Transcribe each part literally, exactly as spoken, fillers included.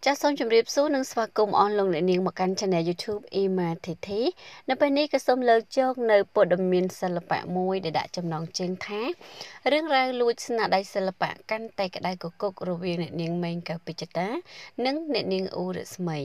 ចាសសូមជម្រាបសួរនិងស្វាគមន៍អស់លោកអ្នកនាងមកកាន់ Channel YouTube Ima Thithi នៅពេលនេះក៏សូមលើកយកនៅព័ត៌មានសិល្បៈមួយដែលដាក់ចំណងជើងថារឿងរ៉ាវលួចស្នាដៃសិល្បៈកាន់តែក្តៅគគុករវាងអ្នកនាងម៉េងកៅពិជ្ជតានិងអ្នកនាងអ៊ូរស្មី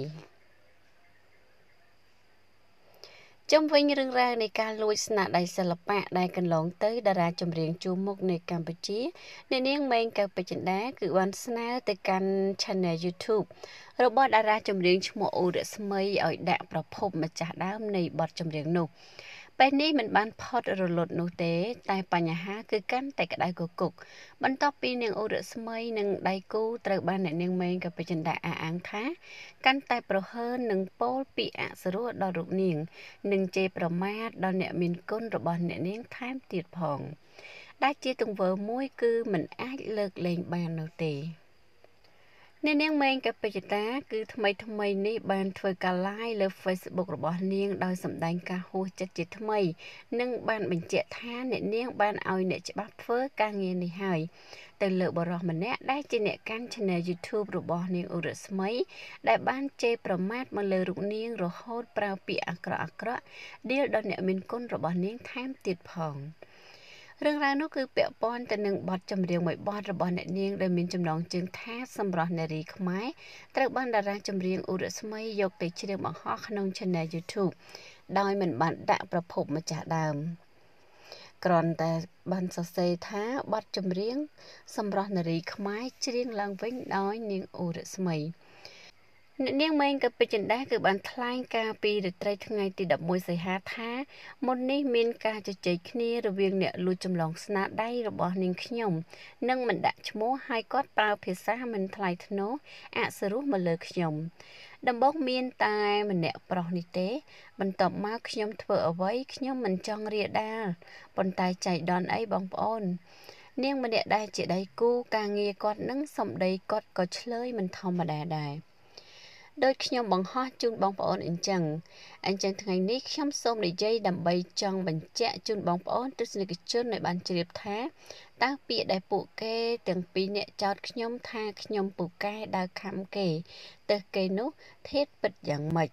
ចំវិញរឿងរ៉ាវនៃការលួចស្នាដៃសិល្បៈដែលកន្លងទៅតារាចម្រៀងជួរមុខនៅកម្ពុជាអ្នកនាងម៉េងកៅពិជ្ជតាគឺបានស្នើទៅកាន់ Channel YouTube របស់តារាចម្រៀងឈ្មោះអ៊ូរស្មីឲ្យដាក់ប្រភពម្ចាស់ដើមនៃបទចម្រៀងនោះពេលនេះមិនបានផុតរលត់នោះទេតែបញ្ហាគឺកាន់តែក្តៅគគុកបន្ទាប់ពីនាងអ៊ូរស្មីនិងដៃគូត្រូវបានអ្នកនាងម៉េងកៅពិជ្ជតាអះអាងថាកាន់តែប្រហើននឹងពោលពីអសុរដល់រូបនាងនិងជេរប្រមាថដល់អ្នកមានគុណរបស់អ្នកនាងថែមទៀតផងដែលជាទង្វើមួយគឺមិនអាចលើកលែងបាននោះទេអ្នកនាងម៉េងកៅពិជ្ជតាគឺថ្មីថ្មីនេះបានធ្វើការ live លើ Facebook របស់នាងដោយសម្ដែងការហួសចិត្តជាថ្មីនិងបានបញ្ជាក់ថាអ្នកនាងបានឲ្យអ្នកច្បាប់ធ្វើការងារនេះហើយទៅលើបរិសម្នាក់ដែលជាអ្នកកាន់ Channel YouTube របស់នាងអ៊ូរស្មីដែលបានជេរប្រមាថមកលើរូបនាងរហូតប្រើពាក្យអាក្រក់អាក្រក់ដៀលដល់អ្នកមានគុណរបស់នាងថែមទៀតផងរឿងរ៉ាវនោះគឺពាក់ព័ន្ធទៅនឹងបទចម្រៀងមួយបទរបស់អ្នកនាងដែលមានចំណងជើងថាសម្រស់នារីខ្មែរត្រូវបានតារាចម្រៀងអ៊ូរស្មីយកទៅច្រៀងបង្ហោះក្នុង Channel YouTube ដោយមិនបានដាក់ប្រភពម្ចាស់ដើមគ្រាន់តែបានសរសេរថាបទចម្រៀងសម្រស់នារីខ្មែរច្រៀងឡើងវិញដោយនាងអ៊ូរស្មីអ្នកនាងម៉េងកៅពិជ្ជតាគឺបានថ្លែងការពីរាត្រីថ្ងៃទីដប់មួយសីហាថាមុននេះមានការជជែកគ្នារវាងអ្នកលួចចម្លងស្នាដៃរបស់នាងខ្ញុំនិងមិនដាក់ឈ្មោះហើយគាត់ប្រើភាសាមិនថ្លៃថ្នូរអសុរោះមកលើខ្ញុំដំបូងមានតែម្នាក់ប្រុសនេះទេបន្ទាប់មកខ្ញុំធ្វើអ្វីខ្ញុំមិនចង់រាដាលប៉ុន្តែចៃដន្យអីបងប្អូននាងម្នាក់ដែលជាដៃគូការងារគាត់នឹងសម្ដីគាត់ក៏ឆ្លើយមិនធម្មតាដែរដោយខ្ញុំបង្ហោះជូនបងប្អូនអញ្ចឹងអញ្ចឹងថ្ងៃនេះខ្ញុំសូមនិយាយដើម្បីចង់បញ្ជាក់ជូនបងប្អូនទស្សនិកជនឲ្យបានជ្រាបថាតើពាក្យដែលពួកគេទាំងពីរអ្នកចោទខ្ញុំថាខ្ញុំពូកែដើរខំគេទៅគេនោះធាតពិតយ៉ាងម៉េច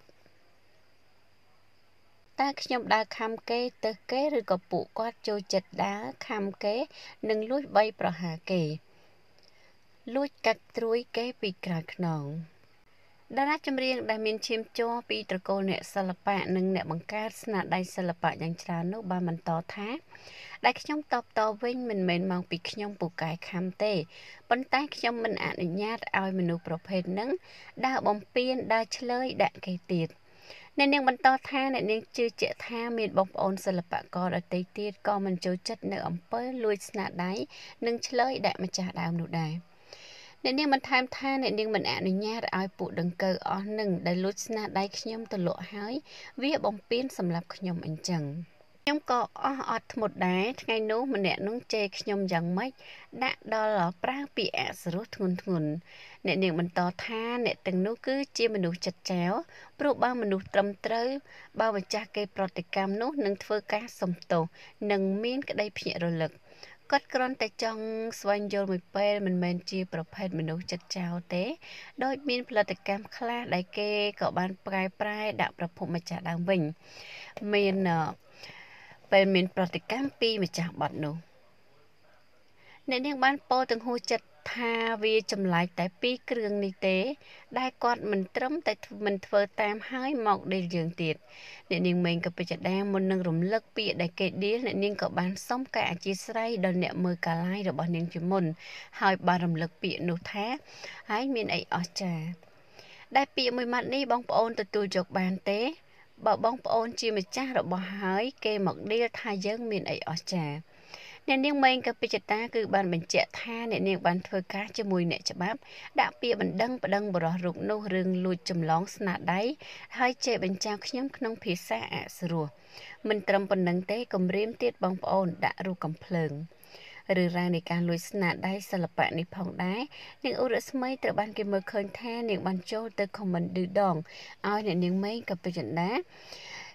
តើខ្ញុំដើរខំគេទៅគេឬក៏ពួកគាត់ចូលចិត្តដើរខំគេនិងលួចបីប្រហារគេលួចកាត់ត្រួយគេពីក្រៅខ្នងតារាចម្រៀងដែលមានឈាមជ័រពីត្រកូលអ្នកសិល្បៈនិងអ្នកបង្កើតស្នាដៃសិល្បៈយ៉ាងច្រើននោះបានបន្តថាដែលខ្ញុំតបតវិញមិនមែនមកពីខ្ញុំពូកែខំទេប៉ុន្តែខ្ញុំមិនអនុញ្ញាតឲ្យមនុស្សប្រភេទហ្នឹងដើរបំពានដើរឆ្លើយដាក់គេទៀតអ្នកនាងបន្តថាអ្នកនាងជឿជាក់ថាមានបងប្អូនសិល្បករដទៃទៀតក៏មិនចូលចិត្តនៅអំពើលួចស្នាដៃនិងឆ្លើយដាក់ម្ចាស់ដើមនោះដែរអ្នកនាងបន្ថែមថាអ្នកនាងមិនអនុញ្ញាតឲ្យពួកដង្កូវអស់នឹងដែលលួចស្នាដៃខ្ញុំទៅលក់ហើយវាបំពេញសម្រាប់ខ្ញុំអញ្ចឹងខ្ញុំក៏អស់អត់ធ្មត់ដែរថ្ងៃនោះម្នាក់នោះជេរខ្ញុំយ៉ាងម៉េចដាក់ដល់ប្រើពាក្យអសុរោះធ្ងន់ធ្ងរអ្នកនាងបន្តថាអ្នកទាំងនោះគឺជាមនុស្សចិត្តចោលព្រោះបើមនុស្សត្រឹមត្រូវបើម្ចាស់គេប្រតិកម្មនោះនឹងធ្វើការសំទោសនិងមានក្តីភ្ញាក់រលឹកគាត់គ្រាន់តែចង់ស្វែងយល់មួយពេលមិនមែនជាប្រភេទមនុស្សចិត្តចោលទេដោយមានផលិតកម្មខ្លះដែលគេក៏បានប្រែប្រែដាក់ប្រភpomម្ចាស់ដើមវិញមានពេលមានប្រតិកម្មពីម្ចាស់បទនោះអ្នកនាងបានពោលទាំងហួសចិត្តថាវាចម្លែកតែពីរគ្រឿងនេះទេដែលគាត់មិនត្រឹមតែមិនធ្វើតាមហើយមកដេលយើងទៀតអ្នកនាងម៉េងកៅពិជ្ជតាមុននឹងរំលឹកពាក្យដែលគេដេលអ្នកនាងក៏បានសុំការអធិស្ឋានដល់អ្នកមើលការ live របស់នាងជាមុនហើយបានរំលឹកពាក្យនោះថាហើយមានអីអស្ចារ្យដែលពាក្យមួយម៉ាត់នេះបងប្អូនទទួលយកបានទេបើបងប្អូនជាម្ចាស់របស់ហើយគេមកដេលថាយើងមានអីអស្ចារ្យអ្នកនាងម៉េងកៅពិជ្ជតាគឺបានបញ្ជាក់ថាអ្នកនាងបានធ្វើការជាមួយអ្នកច្បាប់ដាក់ពាក្យបណ្ដឹងប្តឹងបរិះរូបនោះរឿងលួចចម្លងស្នាដៃហើយជេរបញ្ជាខ្ញុំក្នុងភាសាអសុរោះមិនត្រឹមប៉ុណ្្នឹងទេគំរាមទៀតបងប្អូនដាក់រូបកំភ្លើងរឿងរ៉ាវនៃការលួចស្នាដៃសិល្បៈនេះផងដែរនាងអ៊ូរស្មីត្រូវបានគេមើលឃើញថានាងបានចូលទៅ comment ឌឺដងឲ្យអ្នកនាងម៉េងកៅពិជ្ជតា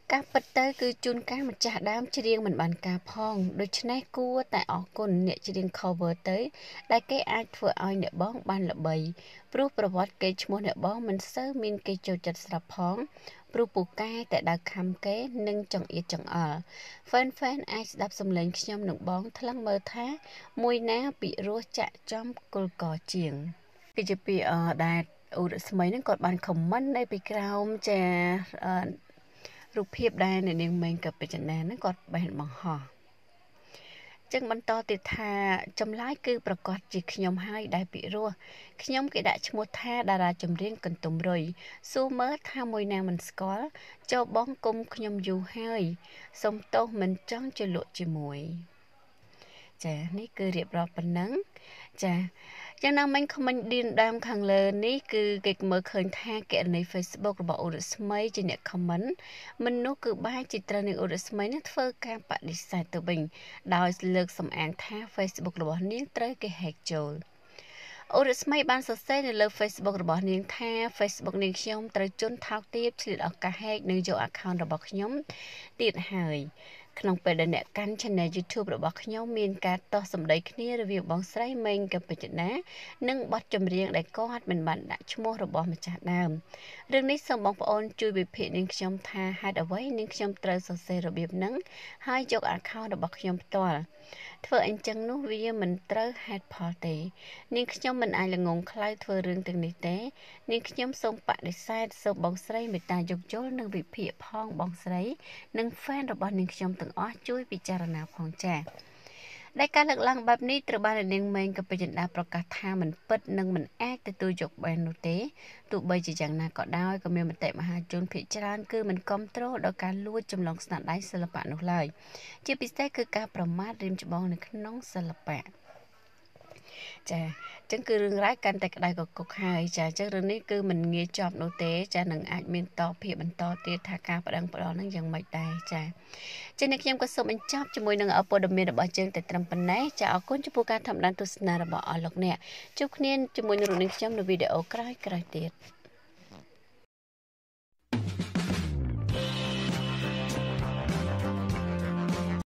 ការពិតទៅគឺជួនកាលម្ចាស់ដើមច្រៀងមិនបានការផងដូច្នេះគួរតែអរគុណអ្នកច្រៀង cover ទៅដែលគេអាចធ្វើឲ្យអ្នកបងបានល្បីព្រោះប្រវត្តិគេឈ្មោះអ្នកបងមិនសូវមានគេចូលចិត្តស្រាប់ផងព្រោះពូកែតែដៅខំគេនិងចង្អៀតចង្អល់ fan fan អាចស្ដាប់សំឡេងខ្ញុំនិងបងថ្លឹងមើលថាមួយណាពិរោះចាក់ចំគល់កជាងគឺជាពីអដែលឧរស្មីហ្នឹងគាត់បាន comment នៅពីក្រោមចារូបភាពដែលអ្នកនាងមេងកបិចណាហ្នឹងគាត់បានបង្ហោះចឹងបន្តទៀតថាចម្លើយគឺប្រកាសជាខ្ញុំហើយដែលពិរោះខ្ញុំគេដាក់ឈ្មោះថាតារាចម្រៀងកន្ទុំរុយសួរមើលថាមួយណាមិនស្គាល់ចូលបងគុំខ្ញុំយូរហើយសុំទោសមិនចង់ជលក់ជាមួយចានេះគឺរៀបរាប់ប៉ុណ្ណឹងចាយ៉ាងណាមិញ comment ឌៀនដើមខាងលើនេះគឺគេមើលឃើញថាកណនី Facebook របស់ឧរស្មីជាអ្នក comment មិននោះគឺបែរជាត្រូវនឹងឧរស្មីនេះធ្វើការបដិសេធទៅវិញដោយលើកសំអាងថា Facebook របស់នាងត្រូវគេ hack ចូលអូរស្មីបានសរសេរនៅលើ Facebook របស់នាងថា Facebook នាងខ្ញុំត្រូវជន់ថោកទាបឆ្លៀតឱកាស hack និងយក account របស់ខ្ញុំទៀតហើយក្នុងពេលដែលអ្នកកាន់ channel YouTube របស់ខ្ញុំមានការតោះសម្ដីគ្នារវាងបងស្រីមេងកបិចនានិងបទចម្រៀងដែលគាត់មិនបានដាក់ឈ្មោះរបស់ម្ចាស់ដើមរឿងនេះសូមបងប្អូនជួយវិភាគនាងខ្ញុំថាហេតុអ្វីនាងខ្ញុំត្រូវសរសេររបៀបហ្នឹងហើយយក account របស់ខ្ញុំផ្ទាល់ធ្វើអញ្ចឹងនោះវាមិនត្រូវហេតុផលទេនាងខ្ញុំមិនអាចល្ងងខ្លៅធ្វើរឿងទាំងនេះទេនាងខ្ញុំសូមបដិសេធសូមបងស្រីមេត្តាយោគយល់និងវិភាគផងបងស្រីនិង fan របស់នាងខ្ញុំទាំងអស់ជួយពិចារណាផងចា៎ដែលការលើកឡើងបែបនេះត្រូវបាននាងមេងកបិចនាប្រកាសថាមិនពិតនិងមិនអាចទទួលយកបាននោះទេទោះបីជាយ៉ាងណាក៏ដោយក៏មានមតិមហាជនភាគច្រើនគឺមិនគ្រប់គ្រងដល់ការលួចចម្លងស្នាដៃសិល្បៈនោះឡើយជាពិសេសគឺការប្រមាថរៀមច្បងនៅក្នុងសិល្បៈចាអញ្ចឹងគឺរឿងរ៉ាវកាន់តែក្តៅកគុកហើយចាអញ្ចឹងរឿងនេះគឺមិនងាយចប់នោះទេចានឹងអាចមានតភាគបន្តទៀតថាការបដិងផ្ដល់នឹងយ៉ាងម៉េចដែរចាចឹងនេះខ្ញុំក៏សូមបញ្ចប់ជាមួយនឹងព័ត៌មានរបស់យើងតែត្រឹមប៉ុណ្ណេះចាអរគុណចំពោះការតាមដានទស្សនារបស់អស់លោកអ្នកជួបគ្នាជាមួយនឹងរឿងនេះខ្ញុំនៅវីដេអូក្រោយៗទៀត